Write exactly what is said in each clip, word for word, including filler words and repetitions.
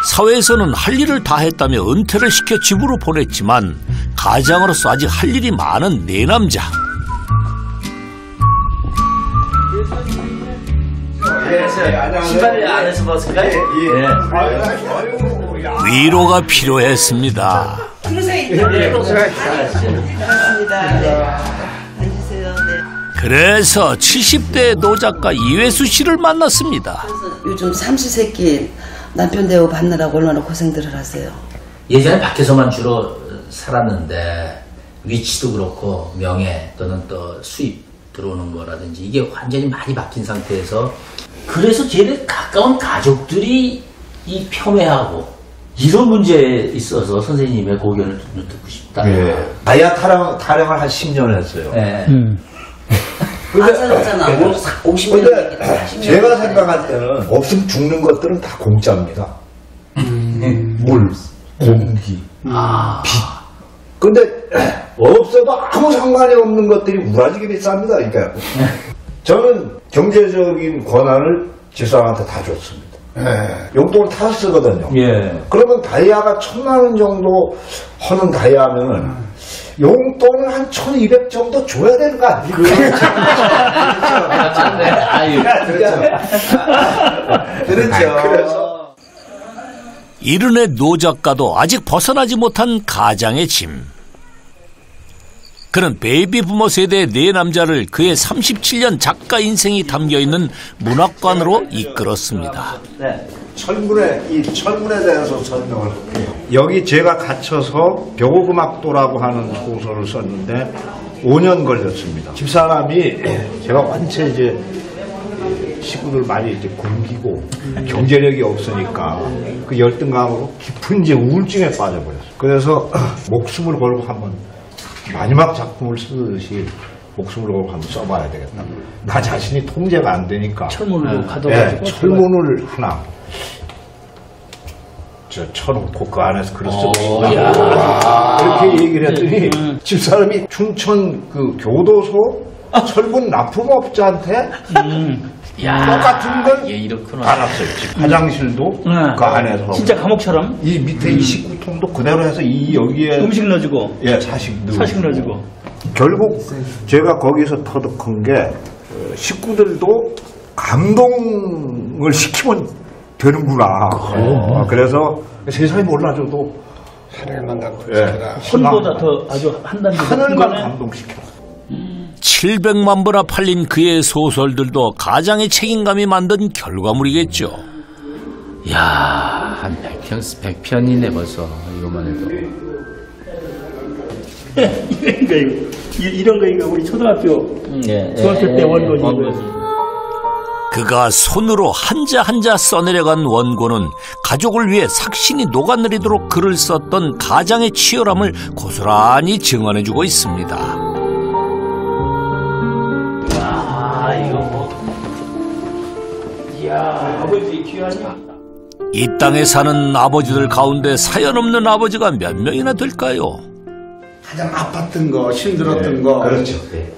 사회에서는 할 일을 다 했다며 은퇴를 시켜 집으로 보냈지만 가장으로서 아직 할 일이 많은 내 남자. 신발을 안에서 벗을까요? 위로가 필요했습니다. 그래서 칠십 대 노 작가 이회수 씨를 만났습니다. 요즘 삼시세끼 남편 대우 받느라고 얼마나 고생들을 하세요. 예전에 밖에서만 주로 살았는데 위치도 그렇고 명예 또는 또 수입 들어오는 거라든지 이게 완전히 많이 바뀐 상태에서 그래서 제일 가까운 가족들이 이 폄훼하고 이런 문제에 있어서 선생님의 고견을 좀 듣고 싶다. 예. 다이아 타령, 타령을 한 십 년 했어요. 네. 음. 안 살았잖아. 오십 년 제가 생각할 때는 없으면 죽는 것들은 다 공짜입니다. 음. 물, 공기, 아. 빛. 근데 없어도 아무 상관이 없는 것들이 우라지게 비쌉니다. 그러니까 저는 경제적인 권한을 집사람한테 다 줬습니다. 예. 용돈을 타서 쓰거든요. 예. 그러면 다이아가 천만 원 정도 하는 다이아면은 용돈을 한 천이백 정도 줘야 되는 거 아닙니까? 그렇죠. 그렇죠. 그렇죠. 그래서 이른의 노 작가도 아직 벗어나지 못한 가장의 짐. 그는 베이비 부머 세대의 네 남자를 그의 삼십칠 년 작가 인생이 담겨있는 문학관으로 이끌었습니다. 네. 철문에, 이 철문에 대해서 설명을 할게요. 여기 제가 갇혀서 벼곡음악도라고 하는 소설을 썼는데 오 년 걸렸습니다. 집사람이 제가 완전 이제 식구들 많이 이제 굶기고 경제력이 없으니까 그 열등감으로 깊은 이제 우울증에 빠져버렸어요. 그래서 목숨을 걸고 한번 마지막 작품을 쓰듯이 목숨을 걸고 한번 써봐야 되겠다. 나 자신이 통제가 안 되니까 철문으로 네. 가둬가지고 네, 철문을 하나 저 쳐놓고 그 안에서 글을 쓰고 이렇게 얘기를 했더니 음. 집사람이 춘천 그 교도소 철문 납품업자한테 음. 똑같은 걸 예, 이렇구나. 알았어요. 화장실도 음. 그 안에서 진짜 감옥처럼 이 밑에 음. 이 식구통도 그대로 해서 이 여기에 음식 넣어주고 예 사식 넣고 사식 넣어주고 결국 제가 거기서 터득한 게 식구들도 감동을 시키면 되는구나. 어, 그래서 세상이 몰라줘도 하늘만 갖고 예, 손보다 더 아주 한 단계 하늘만 감동시켜. 칠백만 부나 팔린 그의 소설들도 가장의 책임감이 만든 결과물이겠죠. 야, 한 백 편, 백 편이네 벌써 이것만 해도. 이런 거 이거 이런 거 이거 우리 초등학교 예, 중학교 예, 때 예, 원고지. 원고지. 그가 손으로 한자 한자 써내려간 원고는 가족을 위해 삭신이 녹아내리도록 글을 썼던 가장의 치열함을 고스란히 증언해주고 있습니다. 아 이거 뭐, 이야 아버지 귀하냐. 이 땅에 사는 아버지들 가운데 사연 없는 아버지가 몇 명이나 될까요? 가장 아팠던 거, 힘들었던 네, 거. 그렇죠.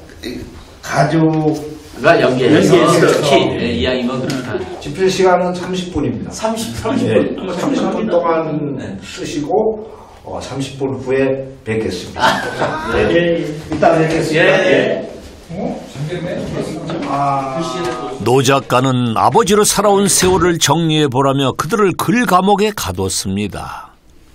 가족. 가 연계해서 연계해서. 특히 네, 이야기면 그렇다. 집필 시간은 삼십 분입니다. 삼십, 삼십 분. 네, 삼십 분 동안 네. 쓰시고 어, 삼십 분 후에 뵙겠습니다. 아, 네. 예, 이따 뵙겠습니다. 예, 예. 어? 아... 노 작가는 아버지로 살아온 세월을 정리해보라며 그들을 글 감옥에 가뒀습니다.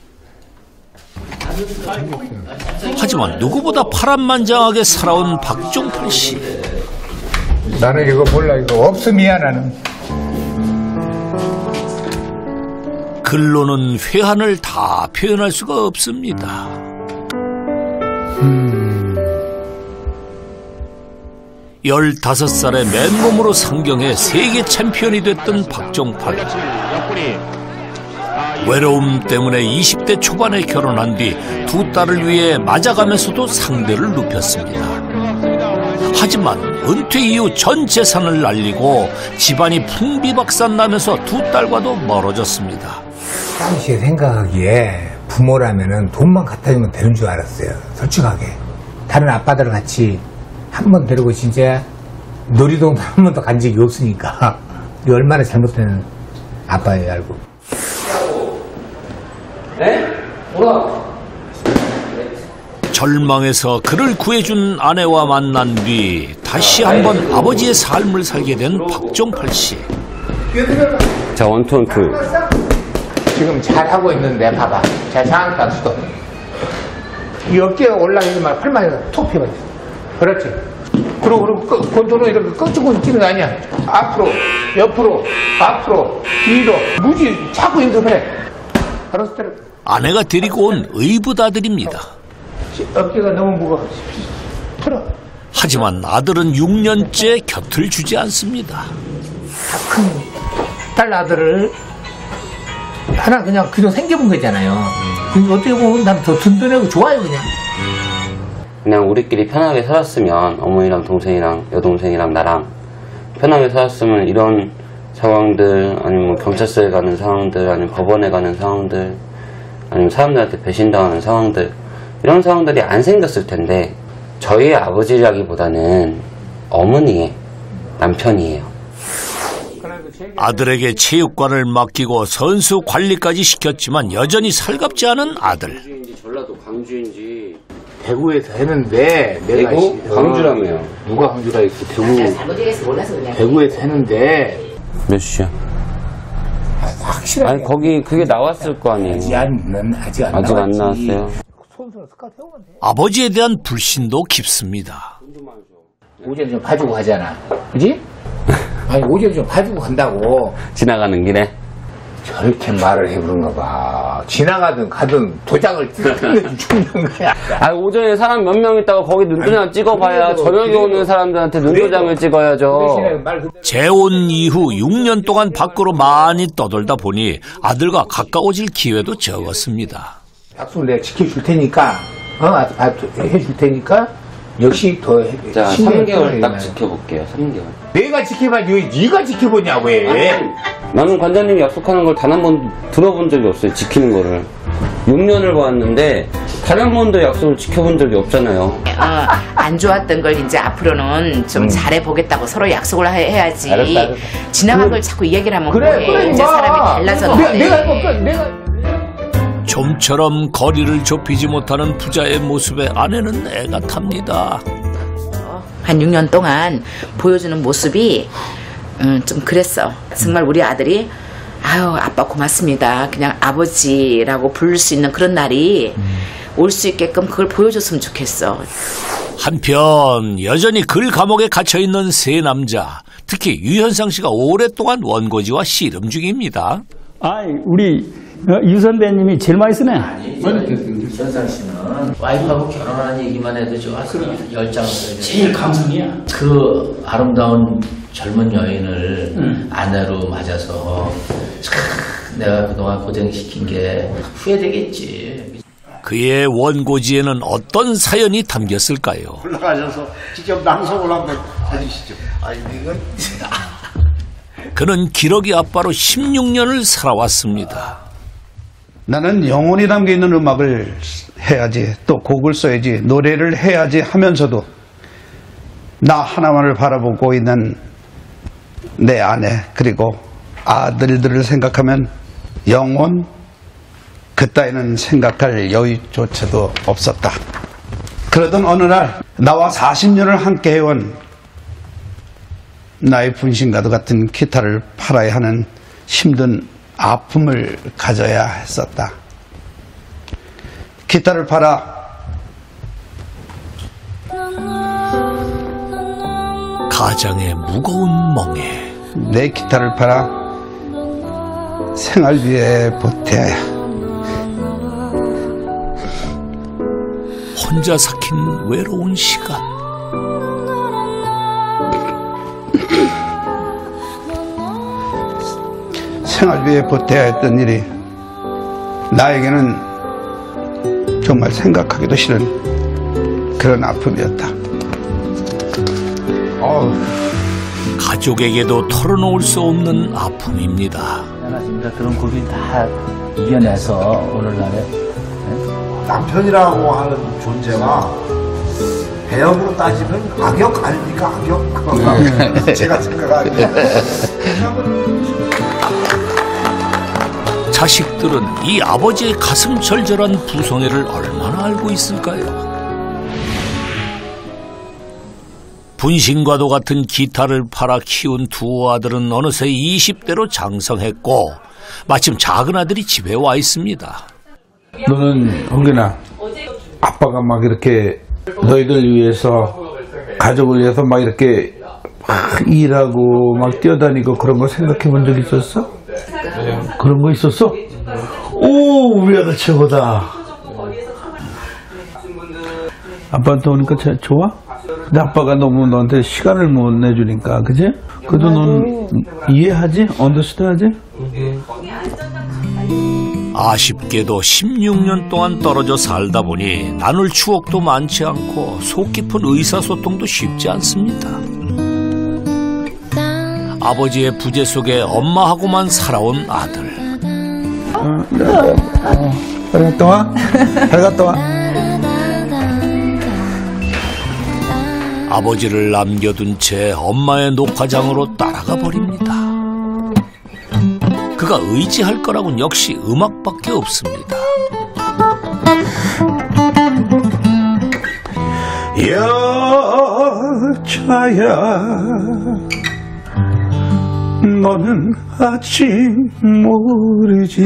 하지만 누구보다 파란만장하게 살아온 박종팔 씨. 나는 이거 몰라. 이거 없으면 나는. 글로는 회한을 다 표현할 수가 없습니다. 음. 열다섯 살에 맨몸으로 상경해 세계 챔피언이 됐던 박종팔. 외로움 때문에 이십 대 초반에 결혼한 뒤 두 딸을 위해 맞아가면서도 상대를 눕혔습니다. 하지만 은퇴 이후 전 재산을 날리고 집안이 풍비박산나면서 두 딸과도 멀어졌습니다. 당시에 생각하기에 부모라면은 돈만 갖다 주면 되는 줄 알았어요. 솔직하게. 다른 아빠들 같이 한 번 데리고 진짜 놀이동 한 번도 간 적이 없으니까 얼마나 잘못된 아빠예요, 알고. 절망에서 그를 구해준 아내와 만난 뒤 다시 한번 아버지의 삶을 살게 된 박종팔 씨. 자, 원투 원투. 지금 잘하고 있는데 봐봐. 자, 상한가 수도. 이 어깨에 올라가지 말고 팔만 톡 펴봐. 그렇지. 그리고 그리고 권투는 이렇게 끄집고 뛰는 거 아니야. 앞으로, 옆으로, 앞으로, 뒤로. 무지 자꾸 이렇게 그래. 알았어. 아내가 데리고 온 의붓아들입니다. 어깨가 너무 무거워. 풀어. 하지만 아들은 육 년째 곁을 주지 않습니다. 큰 딸 아들을 하나 그냥 그냥 생겨본 거잖아요. 음. 어떻게 보면 난 더 든든하고 좋아요 그냥. 그냥 우리끼리 편하게 살았으면 어머니랑 동생이랑 여동생이랑 나랑 편하게 살았으면 이런 상황들 아니면 경찰서에 가는 상황들 아니면 법원에 가는 상황들 아니면 사람들한테 배신당하는 상황들 이런 상황들이 안 생겼을 텐데 저희 아버지라기보다는 어머니의 남편이에요. 아들에게 체육관을 맡기고 선수 관리까지 시켰지만 여전히 살갑지 않은 아들. 광주인지 전라도 광주인지 대구에서 했는데 내가 대구? 시- 광주라며요. 누가 광주라 했고 대구 대구에서 했는데 몇 시야? 확실하게 아니 거기 그게 나왔을 거 아니에요. 아직 안 아직 안 아직 안 나왔지. 나왔어요. 손으로 스카우트 해오면 돼. 아버지에 대한 불신도 깊습니다. 오전 좀 봐주고 가잖아, 그지? 아니 오전 좀 봐주고 간다고. 지나가는 길에 저렇게 말을 해부른가 봐. 지나가든 가든 도장을 찍는 죽는 거야. 아 오전에 사람 몇 명 있다고 거기 눈도장 찍어봐야 그래도, 저녁에 그래도, 오는 사람들한테 눈도장을 찍어야죠. 대신에 말 그대로 재혼 이후 육 년 동안 밖으로 많이 떠돌다 보니 아들과 가까워질 기회도 적었습니다. 약속을 내가 지켜줄 테니까, 어, 아, 아, 해줄 테니까, 역시 더 해. 자 신경 삼 개월 써야 딱 되나. 지켜볼게요. 삼 개월. 내가 지켜봐야지, 왜 네가 지켜보냐, 왜? 나는 관장님이 약속하는 걸 단 한 번 들어본 적이 없어요. 지키는 거를. 육 년을 봤는데 단 한 번도 약속을 지켜본 적이 없잖아요. 어, 안 좋았던 걸 이제 앞으로는 좀 잘해보겠다고 서로 약속을 해- 해야지. 알았어, 알았어. 지나간 걸 자꾸 이야기를 하면 그래, 뭐해. 그래, 이제 임마. 사람이 달라졌는데. 내가, 내가, 해볼까? 내가. 좀처럼 거리를 좁히지 못하는 부자의 모습에 아내는 애가 탑니다. 한 육 년 동안 보여주는 모습이 음, 좀 그랬어. 정말 우리 아들이 아유 아빠 고맙습니다. 그냥 아버지라고 부를 수 있는 그런 날이 올 수 있게끔 그걸 보여줬으면 좋겠어. 한편 여전히 글 감옥에 갇혀있는 세 남자, 특히 유현상 씨가 오랫동안 원고지와 씨름 중입니다. 아이, 우리 어, 유 선배님이 제일 많이 쓰네. 현상 씨는 와이프하고 결혼하는 얘기만 해도 저 열장을 써야 돼. 제일 감성이야. 그 아름다운 젊은 여인을 음. 아내로 맞아서 참 내가 그동안 고생시킨 게 후회되겠지. 그의 원고지에는 어떤 사연이 담겼을까요? 올라가셔서 직접 낭송을 한번 해주시죠. 아니 이건 그는 기러기 아빠로 십육 년을 살아왔습니다. 나는 영혼이 담겨있는 음악을 해야지, 또 곡을 써야지, 노래를 해야지 하면서도 나 하나만을 바라보고 있는 내 아내 그리고 아들들을 생각하면 영혼 그따위는 생각할 여유조차도 없었다. 그러던 어느 날 나와 사십 년을 함께 해온 나의 분신과도 같은 기타를 팔아야 하는 힘든 아픔을 가져야 했었다. 기타를 팔아 가장의 무거운 멍에 내 기타를 팔아 생활비에 보태야 혼자 삭힌 외로운 시간. 생활비에 보태야 했던 일이 나에게는 정말 생각하기도 싫은 그런 아픔이었다. 어우. 가족에게도 털어놓을 수 없는 아픔입니다. 미안하십니다. 그런 고민 다 이겨내서 오늘날에 남편이라고 하는 존재가 배역으로 따지면 악역 아닙니까? 악역? 제가 생각하기에 자식들은 이 아버지의 가슴 절절한 부성애를 얼마나 알고 있을까요? 분신과도 같은 기타를 팔아 키운 두 아들은 어느새 이십 대로 장성했고 마침 작은 아들이 집에 와 있습니다. 너는 홍균아, 아빠가 막 이렇게 너희들 위해서, 가족을 위해서 막 이렇게 막 일하고 막 뛰어다니고 그런 거 생각해 본 적 있었어? 그런 거 있었어? 오, 우리 아들 최고다. 아빠한테 오니까 참 좋아? 근데 아빠가 너무 너한테 시간을 못 내주니까, 그지? 그래도 넌 이해하지? 언더스탠드 하지? 아쉽게도 십육 년 동안 떨어져 살다 보니 나눌 추억도 많지 않고 속 깊은 의사소통도 쉽지 않습니다. 아버지의 부재 속에 엄마하고만 살아온 아들. 어, 어, 잘 갔다 와? 잘 갔다 와? 아버지를 남겨둔 채 엄마의 녹화장으로 따라가 버립니다. 그가 의지할 거라곤 역시 음악밖에 없습니다. 여자야, 너는 아직 모르지.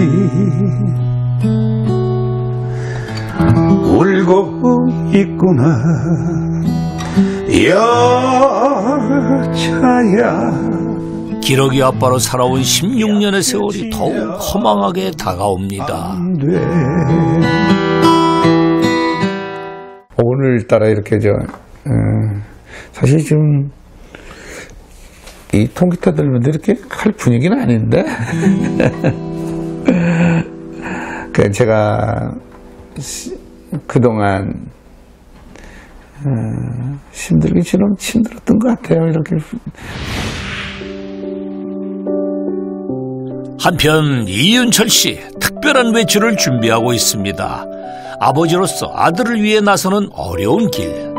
울고 있구나, 여자야. 기러기 아빠로 살아온 십육 년의 세월이 더욱 허망하게 다가옵니다. 오늘따라 이렇게 저 음, 사실 좀 이 통기타 들면서 이렇게 할 분위기는 아닌데. 그 제가 시, 그동안 음, 힘들긴 좀 힘들었던 것 같아요. 이렇게. 한편 이윤철 씨 특별한 외출을 준비하고 있습니다. 아버지로서 아들을 위해 나서는 어려운 길.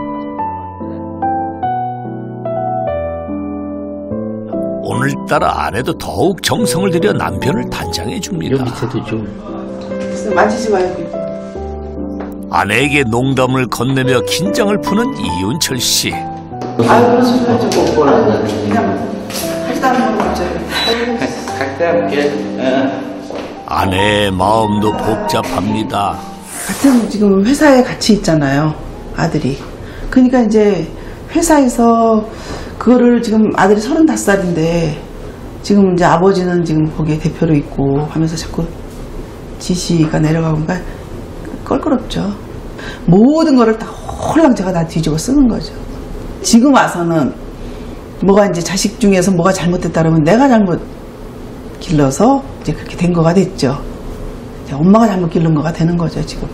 오늘따라 아내도 더욱 정성을 들여 남편을 단장해 줍니다. 밑에도 좀 만지지 말고. 아내에게 농담을 건네며 긴장을 푸는 이윤철 씨. 아유, 그러지 말고. 그냥 할당하는 거 갑자기. 갈때 할게. 아내의 마음도 복잡합니다. 같은 지금 회사에 같이 있잖아요, 아들이. 그러니까 이제 회사에서 그거를 지금 아들이 서른다섯 살인데 지금 이제 아버지는 지금 거기에 대표로 있고 하면서 자꾸 지시가 내려가니까 껄끄럽죠. 모든 거를 다 홀랑 제가 다 뒤집어 쓰는 거죠. 지금 와서는 뭐가 이제 자식 중에서 뭐가 잘못됐다 그러면 내가 잘못 길러서 이제 그렇게 된 거가 됐죠. 엄마가 잘못 기른 거가 되는 거죠, 지금.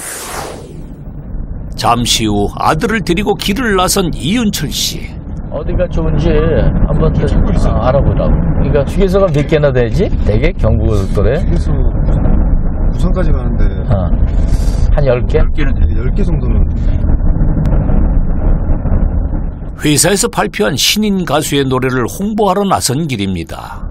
잠시 후 아들을 데리고 길을 나선 이윤철 씨. 어디가 좋은지 한번 아, 알아보라고. 그러니까 휴게소가 몇 개나 되지? 대개 경부고속도로에? 휴게소 부산까지 가는데 어. 한 열 개? 열 개는 열 개 정도는. 회사에서 발표한 신인 가수의 노래를 홍보하러 나선 길입니다.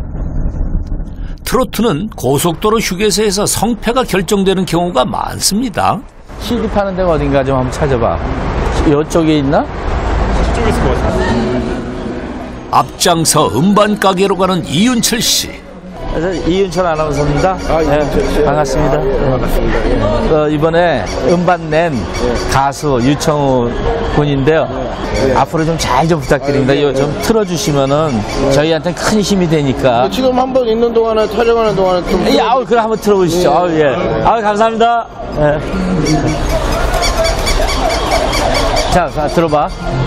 트로트는 고속도로 휴게소에서 성패가 결정되는 경우가 많습니다. 씨디 파는 데가 어딘가 좀 한번 찾아봐. 이쪽에 있나? 저쪽에 있을 것 같아요. 앞장서 음반 가게로 가는 이윤철 씨. 이윤철 아나운서입니다. 아, 네, 네, 반갑습니다. 아, 예, 반갑습니다. 예. 어, 이번에 음반 낸 예. 가수 유청우 군인데요. 예. 앞으로 좀 잘 좀 부탁드립니다. 이거 좀 틀어주시면은 저희한테 큰 힘이 되니까. 지금 한번 있는 동안에 촬영하는 동안에 좀. 예, 아우, 그럼 한번 틀어보시죠. 예. 아우, 예. 아우, 감사합니다. 예. 자, 자, 들어봐.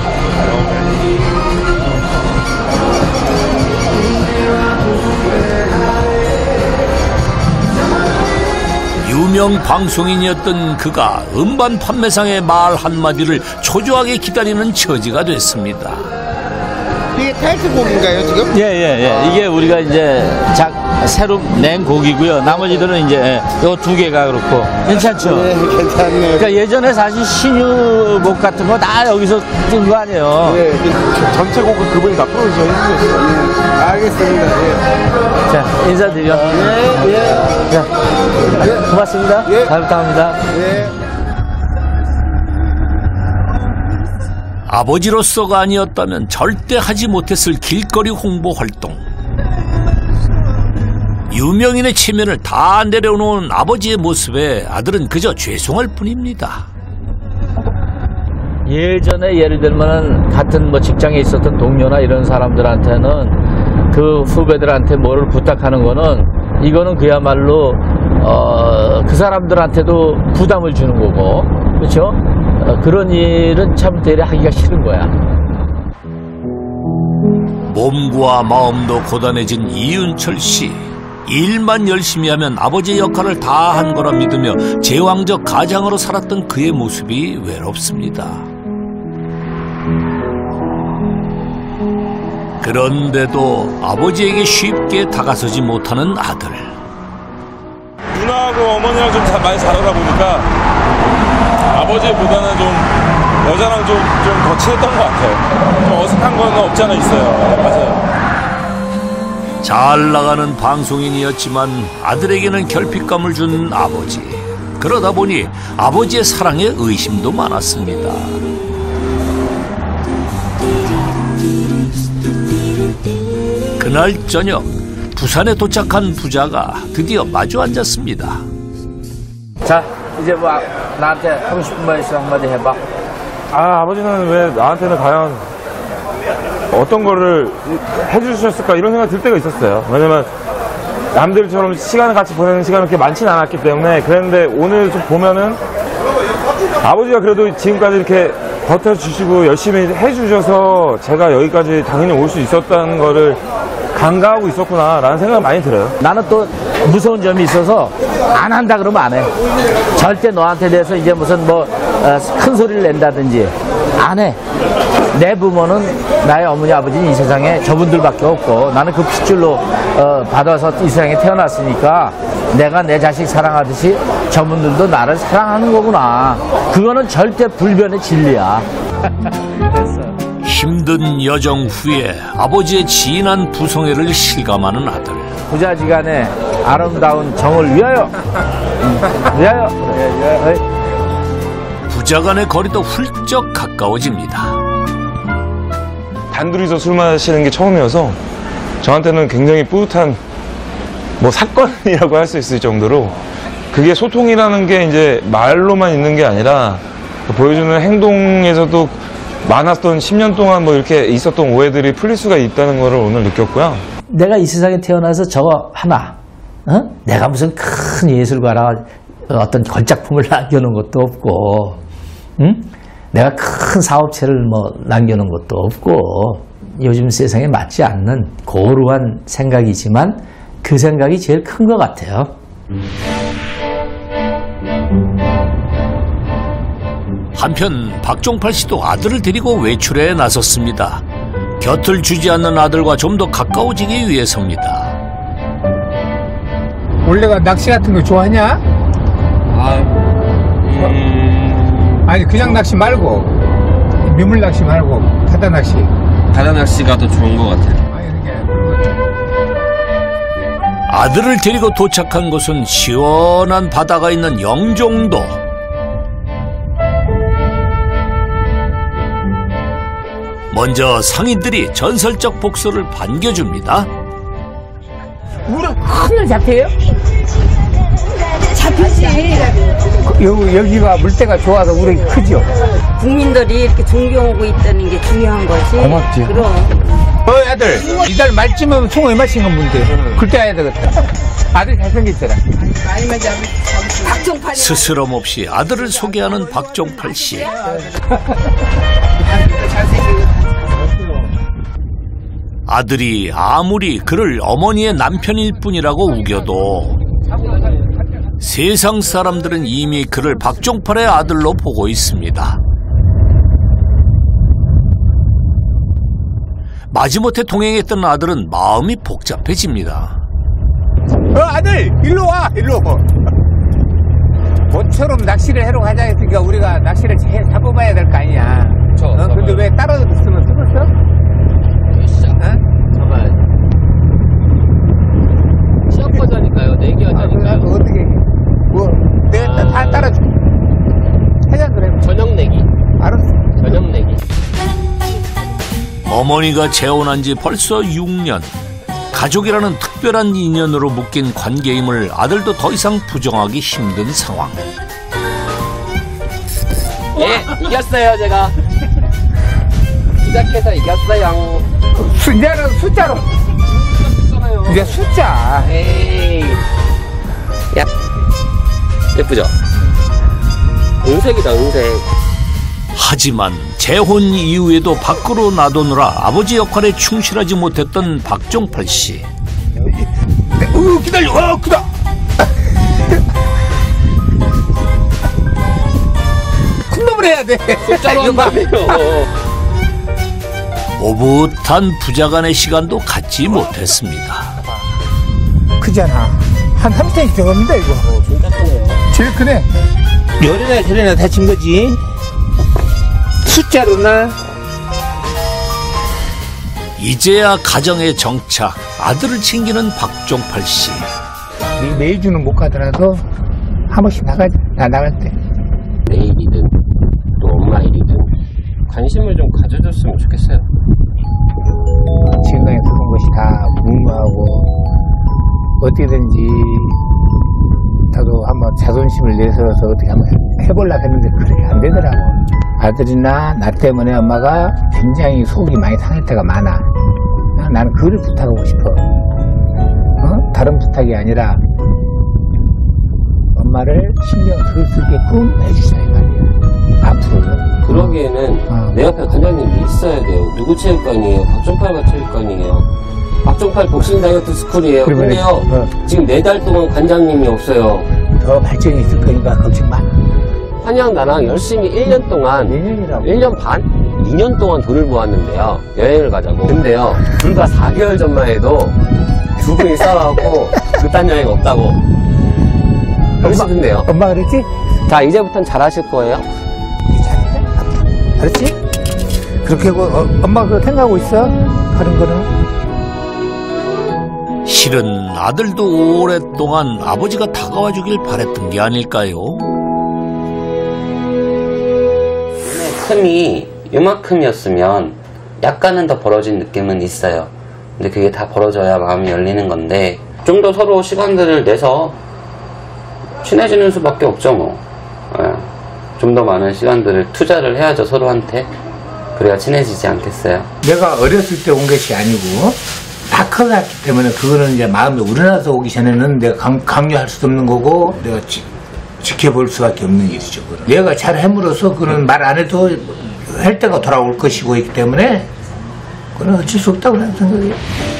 유명 방송인이었던 그가 음반 판매상의 말 한마디를 초조하게 기다리는 처지가 됐습니다. 이게 타이틀곡인가요, 지금? 예, 예, 예. 이게 우리가 이제 작, 새로 낸 곡이고요. 나머지들은 이제 요 두 개가 그렇고. 괜찮죠? 네, 괜찮네요. 그러니까 예전에 사실 신유곡 같은 거 다 여기서 뜬 거 아니에요? 네, 전체 곡은 그분이 다 프로듀서 해주셨어요. 네, 알겠습니다. 예. 자, 인사드려. 예, 예. 자, 예. 고맙습니다. 예. 잘 부탁합니다. 예. 아버지로서가 아니었다면 절대 하지 못했을 길거리 홍보 활동. 유명인의 체면을 다 내려놓은 아버지의 모습에 아들은 그저 죄송할 뿐입니다. 예전에 예를 들면은 같은 뭐 직장에 있었던 동료나 이런 사람들한테는 그 후배들한테 뭐를 부탁하는 거는 이거는 그야말로 어, 그 사람들한테도 부담을 주는 거고, 그렇죠? 어, 그런 일은 참 되레 하기가 싫은 거야. 몸과 마음도 고단해진 이윤철 씨. 일만 열심히 하면 아버지의 역할을 다 한 거라 믿으며 제왕적 가장으로 살았던 그의 모습이 외롭습니다. 그런데도 아버지에게 쉽게 다가서지 못하는 아들. 누나하고 어머니랑 좀 다 많이 잘 알아보니까 아버지보다는 좀 여자랑 좀, 좀 더 친했던 것 같아요. 좀 어색한 건 없지 않아 있어요. 맞아요. 잘 나가는 방송인이었지만 아들에게는 결핍감을 준 아버지. 그러다 보니 아버지의 사랑에 의심도 많았습니다. 그날 저녁 부산에 도착한 부자가 드디어 마주 앉았습니다. 자, 이제 뭐 나한테 하고 싶은 말 있어 한마디 해봐. 아, 아버지는 왜 나한테는 과연 어떤 거를 해주셨을까 이런 생각이 들 때가 있었어요. 왜냐면 남들처럼 시간을 같이 보내는 시간이 그렇게 많지는 않았기 때문에. 그랬는데 오늘 좀 보면은 아버지가 그래도 지금까지 이렇게 버텨주시고 열심히 해주셔서 제가 여기까지 당연히 올 수 있었다는 거를 간과하고 있었구나 라는 생각이 많이 들어요. 나는 또 무서운 점이 있어서 안 한다 그러면 안 해. 절대 너한테 대해서 이제 무슨 뭐 큰 소리를 낸다든지 안 해. 내 부모는 나의 어머니 아버지는 이 세상에 저분들밖에 없고 나는 그 핏줄로 어, 받아서 이 세상에 태어났으니까 내가 내 자식 사랑하듯이 저분들도 나를 사랑하는 거구나. 그거는 절대 불변의 진리야. 힘든 여정 후에 아버지의 진한 부성애를 실감하는 아들. 부자지간의 아름다운 정을 위하여. 위하여. 위하여. 부자 간의 거리도 훌쩍 가까워집니다. 단둘이서 술 마시는 게 처음이어서 저한테는 굉장히 뿌듯한 뭐 사건이라고 할 수 있을 정도로, 그게 소통이라는 게 이제 말로만 있는 게 아니라 보여주는 행동에서도 많았던 십 년 동안 뭐 이렇게 있었던 오해들이 풀릴 수가 있다는 걸 오늘 느꼈고요. 내가 이 세상에 태어나서 저거 하나, 어? 내가 무슨 큰 예술가라 어떤 걸작품을 남겨놓은 것도 없고, 응? 내가 큰 사업체를 뭐 남겨놓은 것도 없고, 요즘 세상에 맞지 않는 고루한 생각이지만 그 생각이 제일 큰 것 같아요. 한편 박종팔 씨도 아들을 데리고 외출에 나섰습니다. 곁을 주지 않는 아들과 좀 더 가까워지기 위해서입니다. 원래가 낚시 같은 거 좋아하냐? 아, 음... 아니 그냥 낚시 말고 민물 낚시 말고 바다 낚시. 바다 낚시가 더 좋은 것 같아요. 아들을 데리고 도착한 곳은 시원한 바다가 있는 영종도. 먼저 상인들이 전설적 복소를 반겨줍니다. 우리 큰일 잡혀요? 잡혔지. 여기, 여기가 물때가 좋아서 우리 크죠? 국민들이 이렇게 존경하고 있다는 게 중요한 거지. 고맙지. 그럼. 어, 아들. 이달 말쯤이면 총 얼마씩 건 문제. 그때 해야 되겠다. 아들 잘생겼더라. 많이만 잡으면 박종팔. 스스럼 없이 아들을 소개하는 박종팔 씨. 아들이 아무리 그를 어머니의 남편일 뿐이라고 우겨도 세상 사람들은 이미 그를 박종팔의 아들로 보고 있습니다. 마지못해 동행했던 아들은 마음이 복잡해집니다. 어, 아들! 일로 와! 일로 와! 모처럼 낚시를 하러 가자 했으니까 우리가 낚시를 잘 잡아봐야 될 거 아니야. 그쵸, 어? 근데 왜 따라줬으면 죽었어? 어? 잡아야지. 시합 하자니까요. 내기 하자니까요. 아, 어떻게, 뭐, 내가 아... 다 따라줄게. 하자, 그래. 저녁 내기. 알았어. 저녁 내기. 어머니가 재혼한 지 벌써 육 년. 가족이라는 특별한 인연으로 묶인 관계임을 아들도 더 이상 부정하기 힘든 상황. 예, 이겼어요 제가. 시작해서 이겼어요. 숫자로 숫자로. 이제 숫자. 에이. 야, 예쁘죠? 은색이다 은색. 하지만 재혼 이후에도 밖으로 놔두느라 아버지 역할에 충실하지 못했던 박종팔 씨. 어, 기다려. 어, 크다. 큰 놈을 해야 돼. 숫자로 한다며요. 오붓한 부자간의 시간도 갖지 못했습니다. 크잖아. 한 삼십 센티미터 되었는데 이거. 어, 진짜 크네요. 제일 크네. 열이나 저리나 다친 거지. 숫자로나. 이제야 가정에 정착, 아들을 챙기는 박종팔 씨. 매주는 못 가더라도 한 번씩 나가자. 나 나갈 때. 내 일이든 또 엄마 일이든 관심을 좀 가져줬으면 좋겠어요. 지금까지 그런 것이 다 무모하고 어떻게든지 나도 한번 자존심을 내세워서 어떻게 한번 해보려고 했는데 그게 안 되더라고. 아들이나 나 때문에 엄마가 굉장히 속이 많이 상할 때가 많아. 나는 그를 부탁하고 싶어. 어? 다른 부탁이 아니라 엄마를 신경 덜 쓰게끔 해주자 이 말이야. 앞으로는. 그러기에는 어. 내 옆에 관장님이 있어야 돼요. 누구 체육관이에요? 박종팔과 체육관이에요. 박종팔 복싱 다이어트 스쿨이에요. 그러면은, 근데요, 어. 지금 네 달 동안 관장님이 없어요. 더 발전이 있을 거니까 걱정 마. 환영 나랑 열심히 일 년 동안, 내년이라고. 일 년 반? 이 년 동안 돈을 모았는데요. 여행을 가자고. 근데요, 불과 사 개월 전만 해도 두 분이 싸워갖고 그딴 여행 없다고. 하고 싶은데요. 엄마 그랬지? 자, 이제부터는 잘하실 거예요. 알았지? 그렇게 하고 어, 엄마 그거 생각하고 있어? 하는 거는. 실은 아들도 오랫동안 아버지가 다가와 주길 바랬던 게 아닐까요? 틈이 이만큼이었으면 약간은 더 벌어진 느낌은 있어요. 근데 그게 다 벌어져야 마음이 열리는 건데 좀 더 서로 시간들을 내서 친해지는 수밖에 없죠 뭐. 좀 더 많은 시간들을 투자를 해야죠 서로한테. 그래야 친해지지 않겠어요? 내가 어렸을 때 온 것이 아니고 다 커갔기 때문에 그거는 이제 마음에 우러나서 오기 전에는 내가 강, 강요할 수도 없는 거고 내가 지, 지켜볼 수밖에 없는 일이죠. 그건. 내가 잘 해물어서 그는 말 안 해도 할 때가 돌아올 것이고 있기 때문에 그건 어쩔 수 없다고 생각해요.